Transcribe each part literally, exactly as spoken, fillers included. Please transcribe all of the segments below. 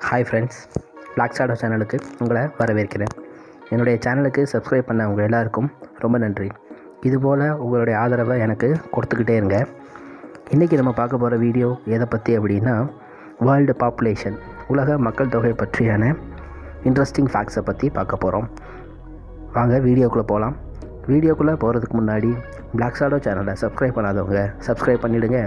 Hi friends, black shadow சேனலுக்கு உங்களை வரவேற்கிறேன். என்னுடைய சேனலுக்கு சப்ஸ்கிரைப் பண்ண உங்கள் எல்லாருக்கும் ரொம்ப நன்றி. இதுபோல் உங்களுடைய ஆதரவை எனக்கு கொடுத்துக்கிட்டே இருங்க. இன்றைக்கி நம்ம பார்க்க போகிற வீடியோ எதை பற்றி அப்படின்னா, வேர்ல்டு பாப்புலேஷன், உலக மக்கள் தொகை பற்றியான இன்ட்ரெஸ்டிங் ஃபேக்ட்ஸை பற்றி பார்க்க போகிறோம். வாங்க வீடியோக்குள்ளே போகலாம். வீடியோக்குள்ளே போகிறதுக்கு முன்னாடி பிளாக் ஷேடோ சேனலை சப்ஸ்கிரைப் பண்ணாதவங்க சப்ஸ்கிரைப் பண்ணிவிடுங்க.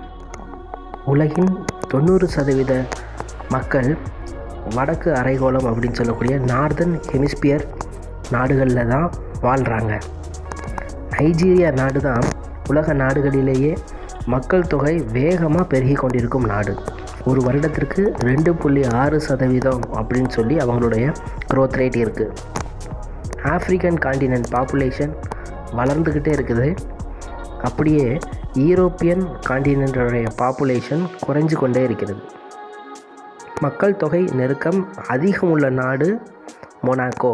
உலகின் தொண்ணூறு சதவீத மக்கள் வடக்கு அரைக்கோளம் அப்படின்னு சொல்லக்கூடிய நார்தர்ன் ஹெமிஸ்பியர் நாடுகளில் தான் வாழ்கிறாங்க. நைஜீரியா நாடு தான் உலக நாடுகளிலேயே மக்கள் தொகை வேகமாக பெருகி கொண்டிருக்கும் நாடு. ஒரு வருடத்திற்கு ரெண்டு புள்ளி ஆறு சதவீதம் அப்படின்னு சொல்லி அவங்களுடைய க்ரோத் ரேட் இருக்குது. ஆஃப்ரிக்கன் காண்டினென்ட் பாப்புலேஷன் வளர்ந்துக்கிட்டே இருக்குது. அப்படியே யூரோப்பியன் காண்டினென்டோடைய பாப்புலேஷன் குறைஞ்சு கொண்டே இருக்கிறது. மக்கள் தொகை நெருக்கம் அதிகம் உள்ள நாடு மொனாக்கோ.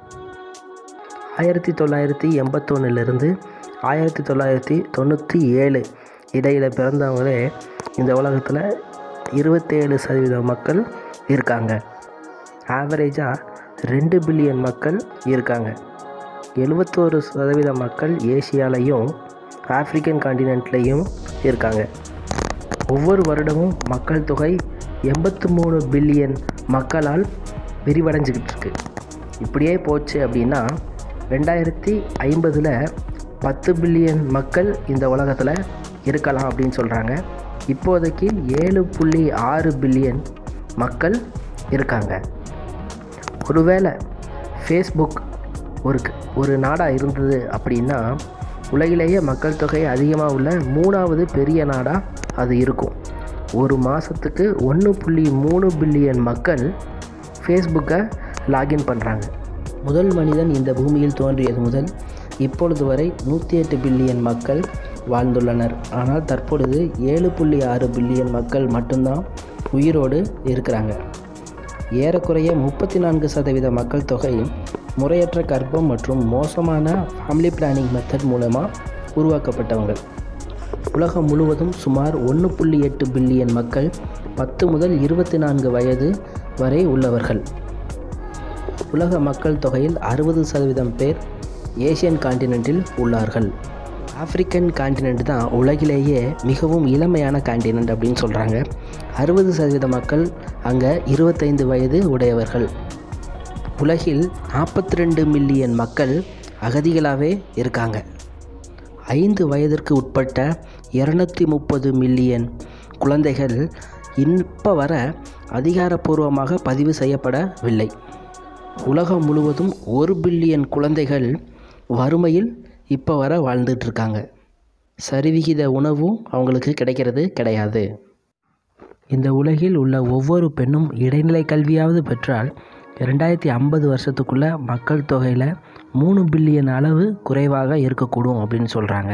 ஆயிரத்தி தொள்ளாயிரத்தி எண்பத்தொன்னுலேருந்து ஆயிரத்தி தொள்ளாயிரத்தி தொண்ணூற்றி ஏழு இடையில் பிறந்தவங்களே இந்த உலகத்தில் இருபத்தேழு சதவீதம் மக்கள் இருக்காங்க. ஆவரேஜாக ரெண்டு பில்லியன் மக்கள் இருக்காங்க. எழுபத்தோரு சதவீத மக்கள் ஏசியாலையும் ஆஃப்ரிக்கன் காண்டினென்ட்லேயும் இருக்காங்க. ஒவ்வொரு வருடமும் மக்கள் தொகை எண்பத்தி மூணு பில்லியன் மக்களால் விரிவடைஞ்சிக்கிட்டு இருக்கு. இப்படியே போச்சு அப்படின்னா ரெண்டாயிரத்தி ஐம்பதில் பத்து பில்லியன் மக்கள் இந்த உலகத்தில் இருக்கலாம் அப்படின்னு சொல்கிறாங்க. இப்போதைக்கு ஏழு புள்ளி ஆறு பில்லியன் மக்கள் இருக்காங்க. ஒருவேளை ஃபேஸ்புக் ஒரு ஒரு நாடாக இருந்தது அப்படின்னா உலகிலேயே மக்கள் தொகை அதிகமாக உள்ள மூணாவது பெரிய நாடாக அது இருக்கும். ஒரு மாதத்துக்கு ஒன்று புள்ளி மூணு பில்லியன் மக்கள் ஃபேஸ்புக்கை லாகின் பண்ணுறாங்க. முதல் மனிதன் இந்த பூமியில் தோன்றியது முதல் இப்பொழுது வரை நூற்றி எட்டு பில்லியன் மக்கள் வாழ்ந்துள்ளனர். ஆனால் தற்பொழுது ஏழு புள்ளி ஆறு பில்லியன் மக்கள் மட்டும்தான் உயிரோடு இருக்கிறாங்க. ஏறக்குறைய முப்பத்தி நான்கு சதவீத மக்கள் தொகை முறையற்ற கர்ப்பம் மற்றும் மோசமான ஃபேமிலி பிளானிங் மெத்தட் மூலமாக உருவாக்கப்பட்டவங்க. உலகம் முழுவதும் சுமார் ஒன்று புள்ளி எட்டு பில்லியன் மக்கள் பத்து முதல் இருபத்தி நான்கு வயது வரை உள்ளவர்கள். உலக மக்கள் தொகையில் அறுபது சதவீதம் பேர் ஏசியன் காண்டினென்ட்டில் உள்ளார்கள். ஆஃப்ரிக்கன் காண்டினென்ட் தான் உலகிலேயே மிகவும் இளமையான காண்டினென்ட் அப்படின்னு சொல்கிறாங்க. அறுபது சதவீத மக்கள் அங்கே இருபத்தைந்து வயது உடையவர்கள். உலகில் நாற்பத்தி ரெண்டு மில்லியன் மக்கள் அகதிகளாகவே இருக்காங்க. ஐந்து வயதிற்கு உட்பட்ட இரநூத்தி முப்பது மில்லியன் குழந்தைகள் இப்போ வர அதிகாரப்பூர்வமாக பதிவு செய்யப்படவில்லை. உலகம் முழுவதும் ஒரு பில்லியன் குழந்தைகள் வறுமையில் இப்போ வர வாழ்ந்துட்டுருக்காங்க. சரிவிகித உணவும் அவங்களுக்கு கிடைக்கிறது கிடையாது. இந்த உலகில் உள்ள ஒவ்வொரு பெண்ணும் இடைநிலை கல்வியாவது பெற்றால் ரெண்டாயிரத்தி ஐம்பது வருஷத்துக்குள்ளே மக்கள் தொகையில் மூணு பில்லியன் அளவு குறைவாக இருக்கக்கூடும் அப்படின்னு சொல்கிறாங்க.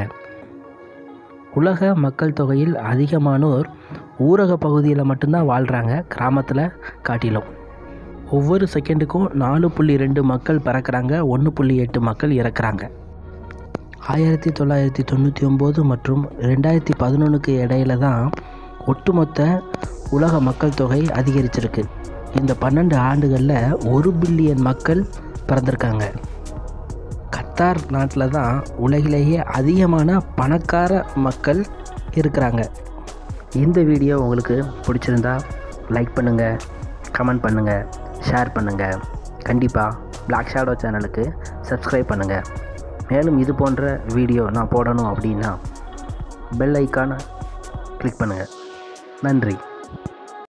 உலக மக்கள் தொகையில் அதிகமானோர் ஊரக பகுதியில் மட்டும்தான் வாழ்கிறாங்க, கிராமத்தில் காட்டிலும். ஒவ்வொரு செகண்டுக்கும் நாலு புள்ளி ரெண்டு மக்கள் பிறக்கிறாங்க, ஒன்று புள்ளி எட்டு மக்கள் இறக்குறாங்க. ஆயிரத்தி தொள்ளாயிரத்தி தொண்ணூற்றி ஒம்பது மற்றும் ரெண்டாயிரத்தி பதினொன்றுக்கு இடையில தான் ஒட்டுமொத்த உலக மக்கள் தொகை அதிகரிச்சிருக்கு. இந்த பன்னெண்டு ஆண்டுகளில் ஒரு பில்லியன் மக்கள் பிறந்திருக்காங்க. கத்தார் நாட்டில் தான் உலகிலேயே அதிகமான பணக்கார மக்கள் இருக்கிறாங்க. இந்த வீடியோ உங்களுக்கு பிடிச்சிருந்தா லைக் பண்ணுங்கள், கமெண்ட் பண்ணுங்கள், ஷேர் பண்ணுங்கள். கண்டிப்பாக பிளாக் ஷேடோ சேனலுக்கு சப்ஸ்கிரைப் பண்ணுங்கள். மேலும் இது போன்ற வீடியோ நான் போடணும் அப்படின்னா பெல் ஐக்கானை கிளிக் பண்ணுங்கள். நன்றி.